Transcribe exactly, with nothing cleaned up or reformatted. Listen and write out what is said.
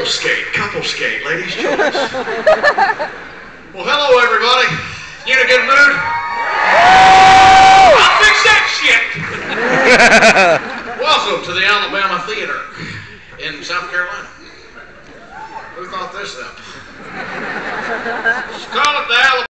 Couple skate, couple skate, ladies' choice. Well, hello, everybody. You in a good mood? I'll fix that shit. Welcome to the Alabama Theater in South Carolina. Who thought this up? Let's call it the Alabama.